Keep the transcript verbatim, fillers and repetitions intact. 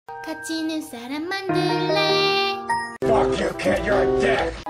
같이 눈사람 만들래. Fuck you kid, you're a dick.